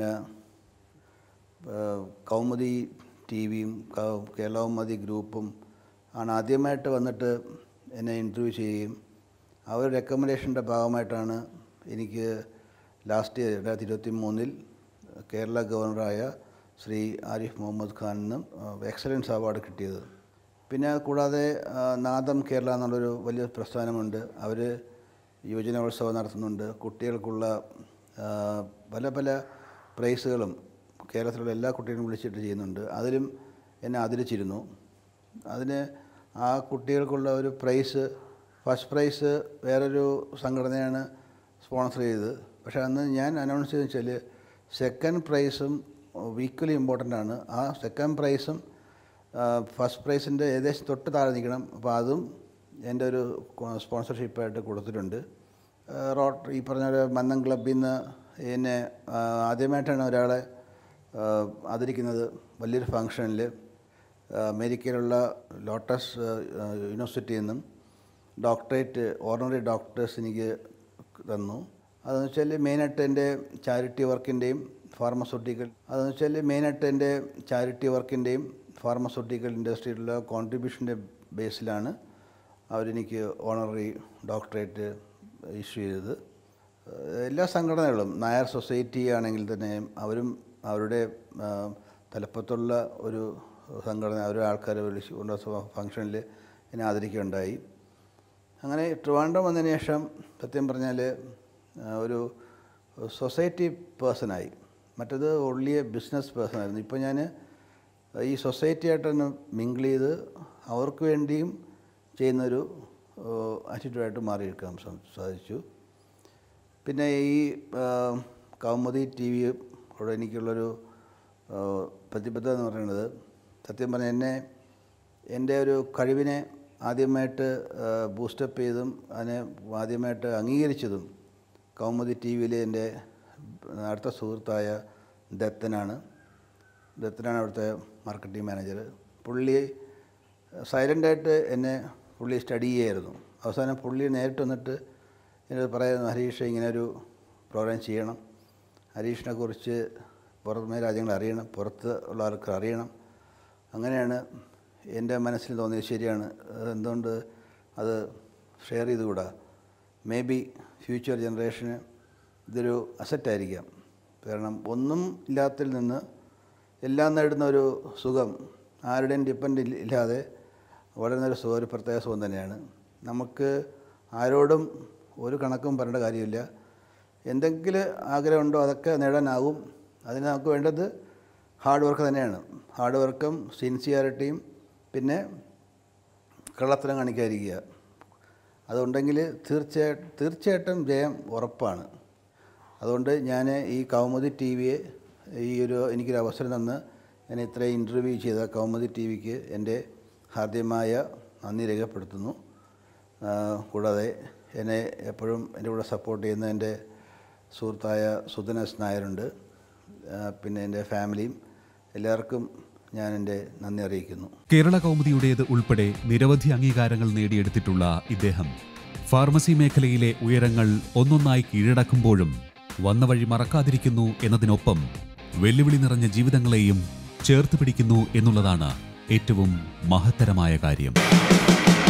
കൗമുദി ടി വിയും കേരളകൗമുദി ഗ്രൂപ്പും ആണ് ആദ്യമായിട്ട് വന്നിട്ട് എന്നെ ഇൻ്റർവ്യൂ ചെയ്യുകയും അവർ റെക്കമെൻഡേഷൻ്റെ ഭാഗമായിട്ടാണ് എനിക്ക് ലാസ്റ്റ് ഇയർ രണ്ടായിരത്തി ഇരുപത്തി മൂന്നിൽ കേരള ഗവർണറായ ശ്രീ ആരിഫ് മുഹമ്മദ് ഖാനിനും എക്സലൻസ് അവാർഡ് കിട്ടിയത്. പിന്നെ കൂടാതെ നാദം കേരള എന്നുള്ളൊരു വലിയ പ്രസ്ഥാനമുണ്ട്. അവർ യുവജനോത്സവം നടത്തുന്നുണ്ട്. കുട്ടികൾക്കുള്ള പല പല പ്രൈസുകളും കേരളത്തിലുള്ള എല്ലാ കുട്ടികളും വിളിച്ചിട്ട് ചെയ്യുന്നുണ്ട്. അതിലും എന്നെ ആദരിച്ചിരുന്നു. അതിന് ആ കുട്ടികൾക്കുള്ള ഒരു പ്രൈസ്, ഫസ്റ്റ് പ്രൈസ് വേറൊരു സംഘടനയാണ് സ്പോൺസർ ചെയ്തത്. പക്ഷേ അന്ന് ഞാൻ അനൗൺസ് ചെയ്തെന്ന് വെച്ചാൽ സെക്കൻഡ് പ്രൈസും ഈക്വലി ഇമ്പോർട്ടൻ്റ് ആണ്. ആ സെക്കൻഡ് പ്രൈസും ഫസ്റ്റ് പ്രൈസിൻ്റെ ഏകദേശം തൊട്ട് താഴെ നിൽക്കണം. അപ്പോൾ അതും എൻ്റെ ഒരു സ്പോൺസർഷിപ്പായിട്ട് കൊടുത്തിട്ടുണ്ട്. റോട്ട് ഈ പറഞ്ഞ പോലെ മന്നം ക്ലബിൽ നിന്ന് എന്നെ ആദ്യമായിട്ടാണ് ഒരാളെ ആദരിക്കുന്നത് വലിയൊരു ഫങ്ഷനിൽ. അമേരിക്കയിലുള്ള ലോട്ടസ് യൂണിവേഴ്സിറ്റിയിൽ നിന്നും ഡോക്ടറേറ്റ് ഓർഡിനറി ഡോക്ടേഴ്സ് എനിക്ക് തന്നു. അതെന്ന് വെച്ചാൽ മെയിനായിട്ട് എൻ്റെ ചാരിറ്റി വർക്കിൻ്റെയും ഫാർമസ്യൂട്ടിക്കൽ അതെന്ന് വെച്ചാൽ മെയിനായിട്ട് എൻ്റെ ചാരിറ്റി വർക്കിൻ്റെയും ഫാർമസ്യൂട്ടിക്കൽ ഇൻഡസ്ട്രിയിലുള്ള കോൺട്രിബ്യൂഷൻ്റെ ബേസിലാണ് അവരെനിക്ക് ഓണററി ഡോക്ടറേറ്റ് ഇഷ്യൂ ചെയ്തത്. എല്ലാ സംഘടനകളും നായർ സൊസൈറ്റി ആണെങ്കിൽ തന്നെ അവരും അവരുടെ തലപ്പത്തുള്ള ഒരു സംഘടന അവരുടെ ആൾക്കാരെ വിളിച്ച് കൊണ്ട് ഫംഗ്ഷനിൽ എന്നെ ആദരിക്കുകയുണ്ടായി. അങ്ങനെ ട്രിവാൻഡ്രം വന്നതിന് ശേഷം സത്യം പറഞ്ഞാൽ ഒരു സൊസൈറ്റി പേഴ്സണായി. മറ്റത് ഓൺലി എ ബിസിനസ് പേഴ്സണായിരുന്നു. ഇപ്പോൾ ഞാൻ ഈ സൊസൈറ്റിയായിട്ട് തന്നെ മിങ്കിൾ ചെയ്ത് അവർക്ക് വേണ്ടിയും ചെയ്യുന്നൊരു ആറ്റിറ്റ്യൂഡായിട്ട് മാറിയെടുക്കാൻ സാധിച്ചു. പിന്നെ ഈ കൗമുദി ടി വിയോട് എനിക്കുള്ളൊരു പ്രതിബദ്ധത എന്ന് പറയുന്നത് സത്യം പറഞ്ഞാൽ എന്നെ എൻ്റെ ഒരു കഴിവിനെ ആദ്യമായിട്ട് ബൂസ്റ്റപ്പ് ചെയ്തും അതിനെ ആദ്യമായിട്ട് അംഗീകരിച്ചതും കൗമുദി ടി വിയിലെ എൻ്റെ അടുത്ത സുഹൃത്തായ ദത്തനാണ്. ദത്തനാണ് അവിടുത്തെ മാർക്കറ്റിംഗ് മാനേജർ. പുള്ളി സൈലൻ്റായിട്ട് എന്നെ പുള്ളി സ്റ്റഡി ചെയ്യായിരുന്നു. അവസാനം പുള്ളി നേരിട്ട് വന്നിട്ട് എന്നോട് പറയായിരുന്നു, ഹരീഷ് ഇങ്ങനെ ഒരു പ്രോഗ്രാം ചെയ്യണം, ഹരീഷിനെ കുറിച്ച് പുറമേ രാജ്യങ്ങൾ അറിയണം, പുറത്ത് ഉള്ള ആൾക്ക് അറിയണം. അങ്ങനെയാണ് എൻ്റെ മനസ്സിൽ തോന്നിയത് ശരിയാണ്, എന്തുകൊണ്ട് അത് ഷെയർ ചെയ്തുകൂടാ. മേ ബി ഫ്യൂച്ചർ ജനറേഷന് ഇതൊരു അസറ്റായിരിക്കാം. കാരണം ഒന്നും ഇല്ലാത്തതിൽ നിന്ന് എല്ലാം നേടുന്ന ഒരു സുഖം ആരുടെയും ഡിപ്പെൻഡ് ഇല്ലാതെ വളരുന്നൊരു സുഖം ഒരു പ്രത്യേക സുഖം തന്നെയാണ്. നമുക്ക് ആരോടും ഒരു കണക്കും പറയേണ്ട കാര്യമില്ല. എന്തെങ്കിലും ആഗ്രഹമുണ്ടോ അതൊക്കെ നേടാനാവും. അതിന് നമുക്ക് വേണ്ടത് ഹാർഡ് വർക്ക് തന്നെയാണ്. ഹാർഡ് വർക്കും സിൻസിയറിറ്റിയും പിന്നെ കള്ളത്തരം കാണിക്കാതിരിക്കുക. അതുണ്ടെങ്കിൽ തീർച്ചയായിട്ടും തീർച്ചയായിട്ടും ജയം ഉറപ്പാണ്. അതുകൊണ്ട് ഞാൻ ഈ കൗമുദി ടി വിയെ ഈ ഒരു എനിക്കൊരു അവസരം തന്ന് ഞാൻ ഇത്രയും ഇൻ്റർവ്യൂ ചെയ്ത കൗമുദി ടി വിക്ക് എൻ്റെ ഹാർദ്യമായ നന്ദി രേഖപ്പെടുത്തുന്നു. കൂടാതെ എന്നെ എപ്പോഴും എൻ്റെ കൂടെ സപ്പോർട്ട് ചെയ്യുന്ന എൻ്റെ സുഹൃത്തായ സുധനസ് നായരുണ്ട്, പിന്നെ എൻ്റെ ഫാമിലിയും, എല്ലാവർക്കും ഞാൻ എൻ്റെ നന്ദി അറിയിക്കുന്നു. കേരള കൗമുദിയുടേത് ഉൾപ്പെടെ നിരവധി അംഗീകാരങ്ങൾ നേടിയെടുത്തിട്ടുള്ള ഇദ്ദേഹം ഫാർമസി മേഖലയിലെ ഉയരങ്ങൾ ഒന്നൊന്നായി കീഴടക്കുമ്പോഴും വന്ന വഴി മറക്കാതിരിക്കുന്നു എന്നതിനൊപ്പം വെല്ലുവിളി നിറഞ്ഞ ജീവിതങ്ങളെയും ചേർത്ത് പിടിക്കുന്നു എന്നുള്ളതാണ് ഏറ്റവും മഹത്തരമായ കാര്യം.